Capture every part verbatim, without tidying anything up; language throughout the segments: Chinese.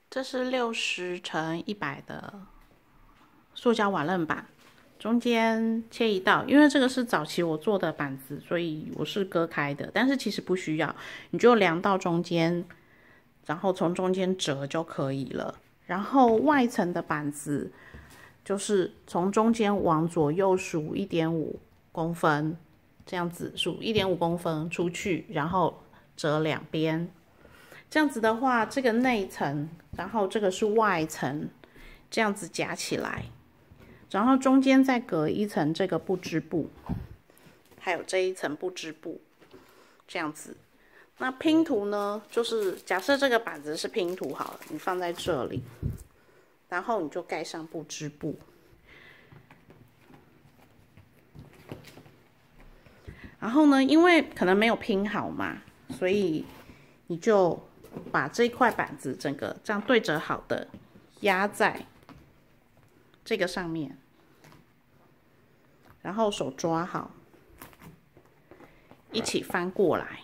这是六十乘一百的塑胶瓦楞板，中间切一道，因为这个是早期我做的板子，所以我是割开的，但是其实不需要，你就量到中间，然后从中间折就可以了。然后外层的板子就是从中间往左右数一点五公分，这样子数一点五公分出去，然后折两边。这样子的话，这个内层，然后这个是外层，这样子夹起来，然后中间再隔一层这个不织布，还有这一层不织布，这样子。那拼图呢，就是假设这个板子是拼图好了，你放在这里，然后你就盖上不织布。然后呢，因为可能没有拼好嘛，所以你就把这一块板子整个这样对折好的压在这个上面，然后手抓好，一起翻过来，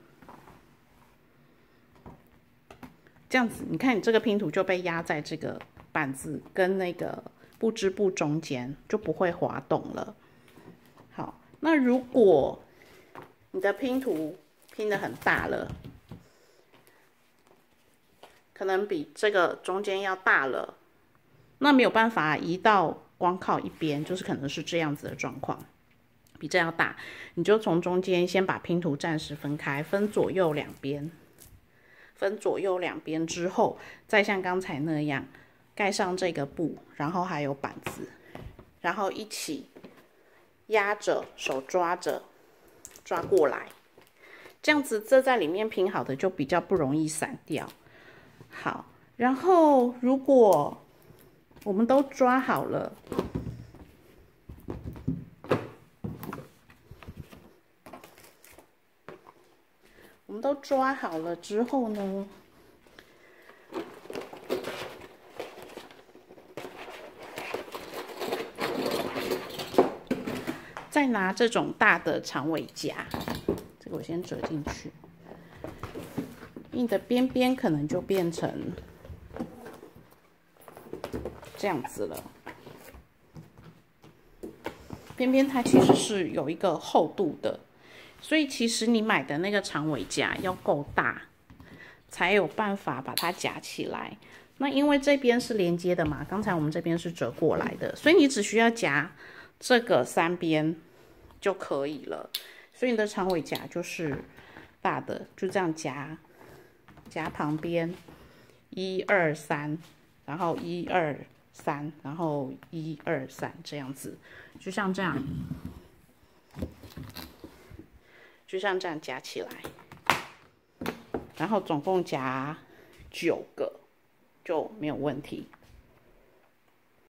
这样子，你看你这个拼图就被压在这个板子跟那个不织布中间，就不会滑动了。好，那如果你的拼图拼得很大了，可能比这个中间要大了，那没有办法移到光靠一边，就是可能是这样子的状况，比这样大，你就从中间先把拼图暂时分开，分左右两边，分左右两边之后，再像刚才那样盖上这个布，然后还有板子，然后一起压着，手抓着，抓过来，这样子这在里面拼好的就比较不容易散掉。好，然后如果我们都抓好了，我们都抓好了之后呢，再拿这种大的长尾夹，这个我先折进去。你的边边可能就变成这样子了，边边它其实是有一个厚度的，所以其实你买的那个长尾夹要够大，才有办法把它夹起来。那因为这边是连接的嘛，刚才我们这边是折过来的，所以你只需要夹这个三边就可以了。所以你的长尾夹就是大的，就这样夹。夹旁边，一二三，然后一二三，然后一二三，这样子，就像这样，就像这样夹起来，然后总共夹九个就没有问题。